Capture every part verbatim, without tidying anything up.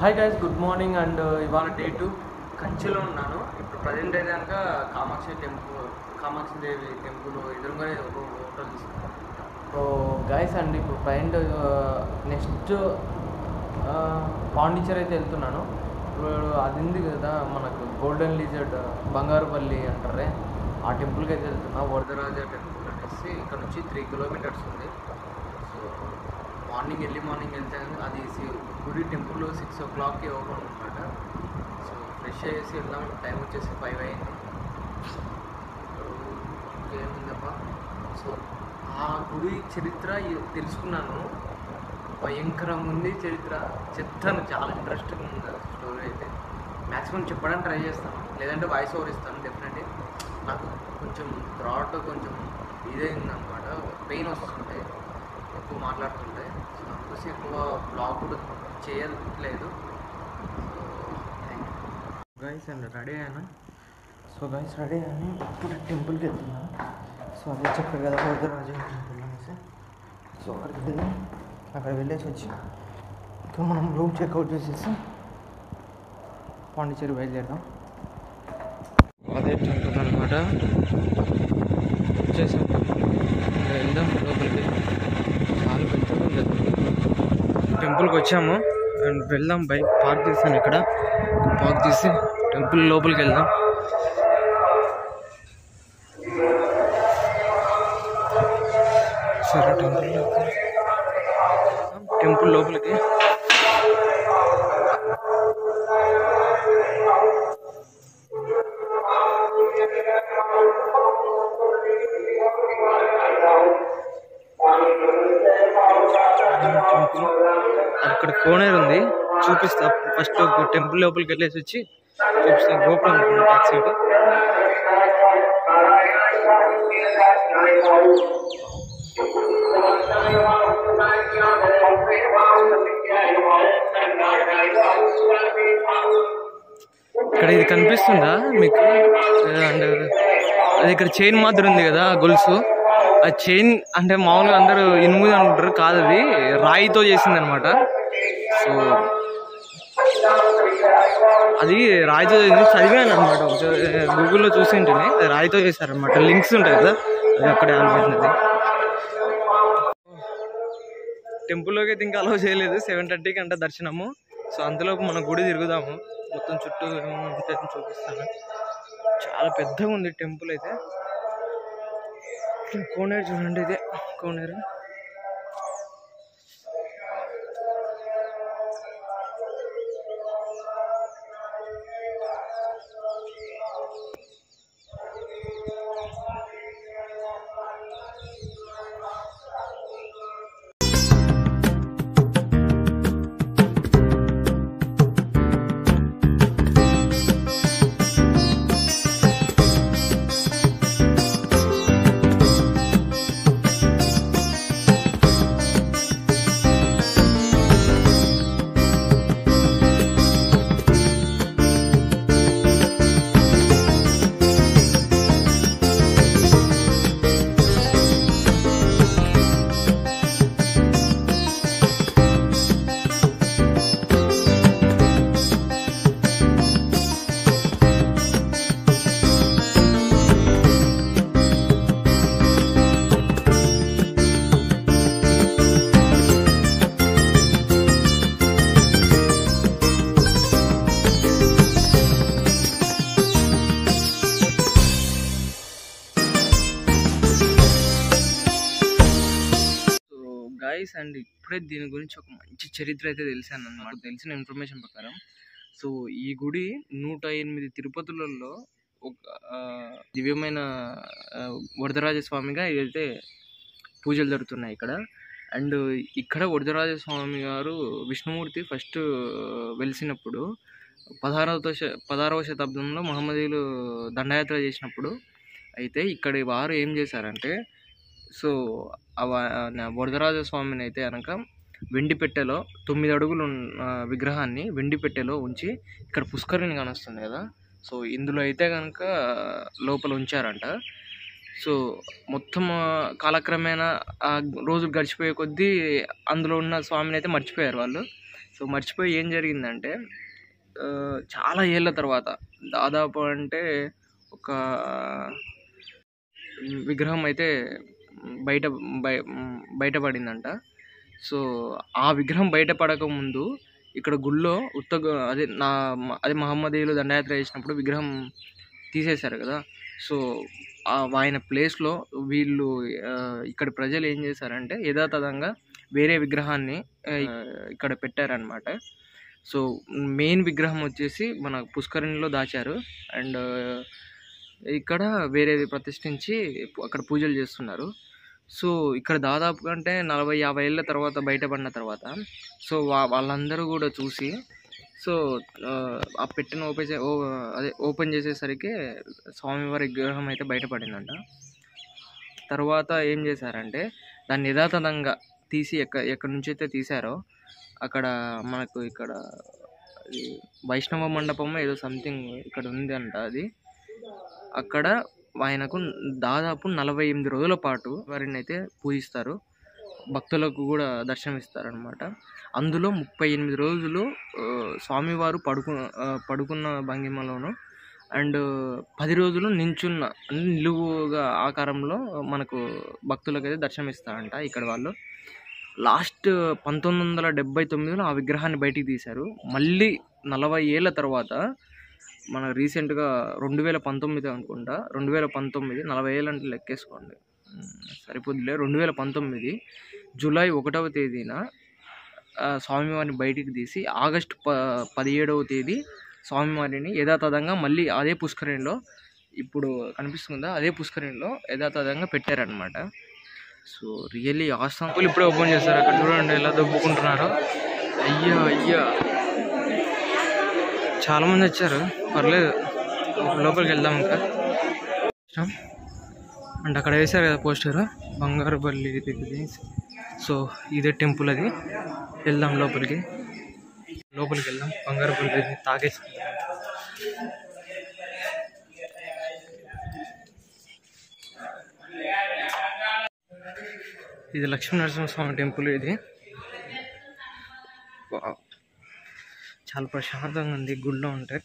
Hi guys, good morning. And ఇవాళ day two కంచిలో ఉన్నాను. ఇప్పుడు ప్రజెంట్ అయితే కనుక కామాక్షి టెంపుల్ కామాక్షి దేవి టెంపుల్ ఎదురుగానే ఒక హోటల్ తీసుకున్నాను. సో గైస్ అండ్ ఇప్పుడు ప్రజెంట్ నెక్స్ట్ పాండిచ్చేరి అయితే వెళ్తున్నాను. ఇప్పుడు అది ఉంది కదా మనకు గోల్డెన్ లిజర్డ్ బంగారుపల్లి అంటారే, ఆ టెంపుల్కి అయితే వెళ్తున్నా. వరదరాజ టెంపుల్ అనేసి ఇక్కడ నుంచి త్రీ కిలోమీటర్స్ ఉంది. సో మార్నింగ్ ఎర్లీ మార్నింగ్ వెళ్తే అది గుడి టెంపుల్ సిక్స్ ఓ క్లాక్కి ఓపెన్ అనమాట. సో ఫ్రెష్ అయ్యేసి వెళ్దాం. టైం వచ్చేసి ఫైవ్ అయింది. ఇంకేముందప్ప, సో ఆ గుడి చరిత్ర తెలుసుకున్నాను. భయంకరంగా ఉంది చరిత్ర. చెప్తాను, చాలా ఇంట్రెస్టింగ్ ఉంది స్టోరీ అయితే. మ్యాక్సిమం చెప్పడానికి ట్రై చేస్తాను, లేదంటే వాయిస్ ఓవర్ ఇస్తాను. డెఫినెట్లీ నాకు కొంచెం థ్రాట్ కొంచెం ఇదైంది అనమాట, పెయిన్ వస్తుంటే ఎక్కువ మాట్లాడుతుంటే. సో అందుకోసం ఎక్కువ బ్లాగ్ కూడా చేయట్లేదు. గైస్ అండ్ రెడీ అయ్యాను. సో గైస్ రెడీ అయ్యాను, ఇప్పుడు టెంపుల్కి వెళ్తున్నాను. సో అదే చెప్పారు కదా వరదరాజ టెంపుల్ అనేసి. సో అక్కడికి వెళ్ళి అక్కడ వెళ్ళేసి వచ్చి ఇంకా మనం రూమ్ చెక్అవుట్ చేసేసి పాండిచ్చేరి బయలుదేరదాం. అదే టెంపుల్ అనమాట. వచ్చేసాం, వెళ్దాం లోపలికి. చాలా పెద్దగా ఉంది టెంపుల్కి వచ్చాము. అండ్ వెళ్దాం. బైక్ పార్క్ చేస్తాను ఇక్కడ, పార్క్ చేసి టెంపుల్ లోపలికి వెళ్దాం. సరే టెంపుల్ టెంపుల్ లోపలికి అక్కడ కోనేరు ఉంది, చూపిస్తా. ఫస్ట్ టెంపుల్ లోపలికి వెళ్ళేసి వచ్చి చూపిస్తా. గోపురం బ్యాక్ సైడ్. ఇక్కడ ఇది కనిపిస్తుందా మీకు? అండ్ అది ఇక్కడ చైన్ మాత్రం ఉంది కదా, గొలుసు. ఆ చైన్ అంటే మామూలుగా అందరూ ఇనుము అనుకుంటారు, కాదు, అది రాయితో చేసింది అనమాట. సో అది రాయితో చదివాను అనమాట, గూగుల్లో చూసి ఉంటుంది. అది రాయితో చేశారనమాట. లింక్స్ ఉంటాయి కదా, అది అక్కడే అనిపించింది. టెంపుల్లోకి అయితే ఇంకా అలౌ చేయలేదు. సెవెన్ థర్టీకి అంటే దర్శనము. సో అంతలోపు మన గుడి తిరుగుదాము, మొత్తం చుట్టూ ఏమైనా చూపిస్తాను. చాలా పెద్దగా ఉంది టెంపుల్ అయితే. కోనేరు చూడండి, ఇదే కోనేరు. గైస్ అండ్ ఇప్పుడే దీని గురించి ఒక మంచి చరిత్ర అయితే తెలిసాను అన్నమాట, తెలిసిన ఇన్ఫర్మేషన్ ప్రకారం. సో ఈ గుడి నూట ఎనిమిది తిరుపతులలో ఒక దివ్యమైన వరదరాజ స్వామిగా ఇదైతే పూజలు జరుగుతున్నాయి ఇక్కడ. అండ్ ఇక్కడ వరదరాజ స్వామి గారు విష్ణుమూర్తి ఫస్ట్ వెలిసినప్పుడు పదహారవ పదహారవ శతాబ్దంలో మహమ్మదీయులు దండయాత్ర చేసినప్పుడు అయితే ఇక్కడి వారు ఏం చేశారంటే, సో వరదరాజ స్వామిని అయితే కనుక వెండి పెట్టెలో తొమ్మిది అడుగులు విగ్రహాన్ని వెండి పెట్టెలో ఉంచి, ఇక్కడ పుష్కరిణి కానొస్తుంది కదా, సో ఇందులో అయితే కనుక లోపల ఉంచారంట. సో మొత్తం కాలక్రమేణా రోజులు గడిచిపోయే కొద్దీ అందులో ఉన్న స్వామిని అయితే మర్చిపోయారు వాళ్ళు. సో మర్చిపోయి ఏం జరిగిందంటే చాలా ఏళ్ళ తర్వాత దాదాపు అంటే ఒక విగ్రహం అయితే బయట బయ బయటపడిందంట. సో ఆ విగ్రహం బయటపడక ముందు ఇక్కడ గుళ్ళో ఉత్త అదే నా అదే మహమ్మదీయులు దండయాత్ర చేసినప్పుడు విగ్రహం తీసేశారు కదా. సో ఆయన ప్లేస్లో వీళ్ళు ఇక్కడ ప్రజలు ఏం చేశారంటే యథాతథంగా వేరే విగ్రహాన్ని ఇక్కడ పెట్టారనమాట. సో మెయిన్ విగ్రహం వచ్చేసి మన పుష్కరిణిలో దాచారు అండ్ ఇక్కడ వేరేది ప్రతిష్ఠించి అక్కడ పూజలు చేస్తున్నారు. సో ఇక్కడ దాదాపు అంటే నలభై యాభై ఏళ్ళ తర్వాత బయటపడిన తర్వాత సో వా వాళ్ళందరూ కూడా చూసి సో ఆ పెట్టెను ఓపెన్ చే అదే ఓపెన్ చేసేసరికి స్వామివారి విగ్రహం అయితే బయటపడిందంట. తర్వాత ఏం చేశారంటే దాన్ని యథాతథంగా తీసి ఎక్క ఎక్కడి నుంచి అయితే తీశారో అక్కడ మనకు ఇక్కడ వైష్ణవ మండపం ఏదో సంథింగ్ ఇక్కడ ఉంది అంట. అది అక్కడ ఆయనకు దాదాపు నలభై ఎనిమిది రోజుల పాటు వారిని అయితే పూజిస్తారు, భక్తులకు కూడా దర్శనమిస్తారనమాట. అందులో ముప్పై ఎనిమిది రోజులు స్వామివారు పడుకు పడుకున్న భంగిమలోను అండ్ పది రోజులు నించున్న నిలువుగా ఆకారంలో మనకు భక్తులకైతే దర్శనమిస్తారంట ఇక్కడ వాళ్ళు. లాస్ట్ పంతొమ్మిది వందల డెబ్బై తొమ్మిదిలో ఆ విగ్రహాన్ని బయటికి తీశారు. మళ్ళీ నలభై ఏళ్ళ తర్వాత మన రీసెంట్గా రెండు వేల పంతొమ్మిది అనుకుంటా రెండు వేల పంతొమ్మిది నలభై ఏళ్ళు అంటే లెక్కేసుకోండి సరిపోద్దులే రెండు వేల పంతొమ్మిది జూలై ఒకటవ తేదీన స్వామివారిని బయటికి తీసి ఆగస్టు ప పదిహేడవ తేదీ స్వామివారిని యథాతథంగా మళ్ళీ అదే పుష్కరిణిలో ఇప్పుడు కనిపిస్తుందా అదే పుష్కరిణిలో యథాతథంగా పెట్టారనమాట. So really awesome. ఇప్పుడే ఓపెన్ చేస్తారు, అక్కడ చూడండి ఎలా దొబ్బుకుంటున్నారు. అయ్యా అయ్యా చాలామంది వచ్చారు, పర్లేదు లోపలికి వెళ్దాం ఇంకా. అండ్ అక్కడ వేశారు కదా పోస్టర్ బంగారు బల్లి ఇది. సో ఇదే టెంపుల్, అది వెళ్దాం లోపలికి లోపలికి వెళ్దాం బంగారు బల్లి తాగేసి. ఇది లక్ష్మీ నరసింహస్వామి టెంపుల్. ఇది చాలా ప్రశాంతంగా ఉంది గుళ్ళో ఉంటే.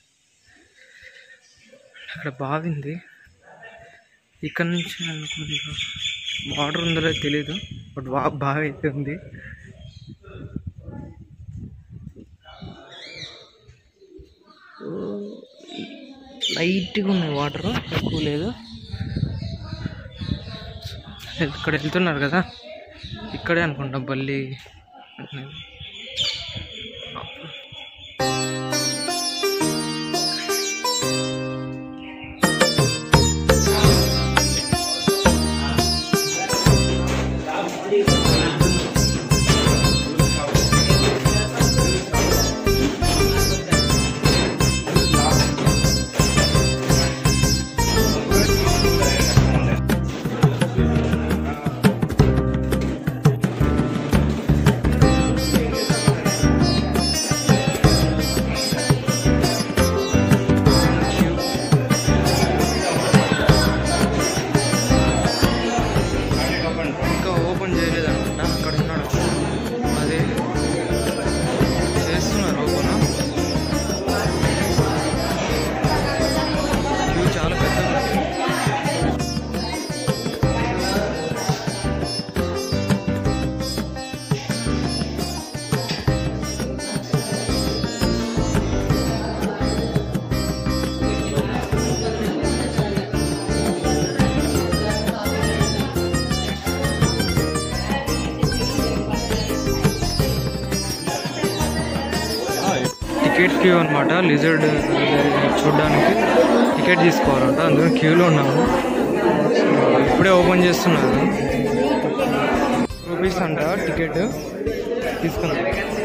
అక్కడ బావింది, ఇక్కడ నుంచి అనుకుంటా వాటర్ ఉందో తెలీదు, బట్ వా బావి అయితే ఉంది. లైట్గా ఉన్నాయి వాటర్, ఎక్కువ లేదు. ఇక్కడ వెళ్తున్నారు కదా, ఇక్కడే అనుకుంటా బల్లి. టికెట్ క్యూ అనమాట. లిజర్డ్ చూడడానికి టికెట్ తీసుకోవాలంట, అందులో క్యూలో ఉన్నాము. ఇప్పుడే ఓపెన్ చేస్తున్నారు. రూపీస్ అంట టికెట్ తీసుకుందాం.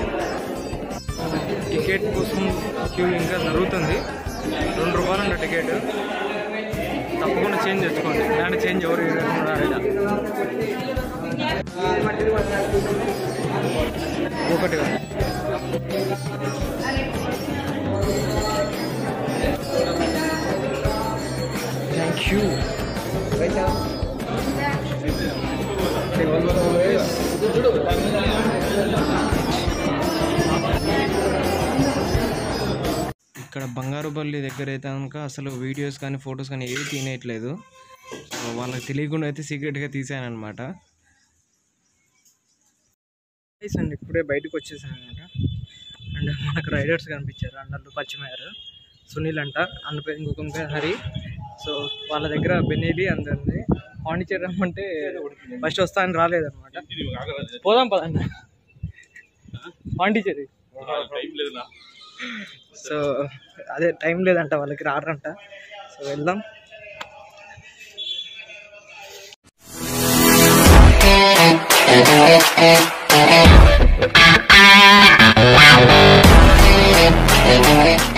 టికెట్ కోసం క్యూ ఇంకా జరుగుతుంది. రెండు రూపాయలు అంట టికెట్. తప్పకుండా చేంజ్ తెచ్చుకోండి, ఇలాంటి చేంజ్ ఎవరు ఒకటి కదా. Thank you. ఇక్కడ బంగారుపల్లి దగ్గర అయితే కనుక అసలు వీడియోస్ కానీ ఫొటోస్ కానీ ఏవి తీయట్లేదు. సో వాళ్ళకి తెలియకుండా అయితే సీక్రెట్గా తీసాను అనమాట. అండ్ ఇప్పుడే బయటకు వచ్చేసాను అనమాట. అండ్ మనకు రైడర్స్ కనిపించారు. అన్నట్లు పచ్చిమయ్యారు సునీల్ అంట, అన్న పేరు ఇంకొక పేరు హరి. సో వాళ్ళ దగ్గర బెనేలి అందరిది పాండిచేరి రమ్మంటే ఫస్ట్ వస్తా అని రాలేదన్నమాట. పోదాం పదండి పాండిచేరి. సో అదే టైం లేదంట వాళ్ళకి, రారంట. సో వెళ్దాం. Wow.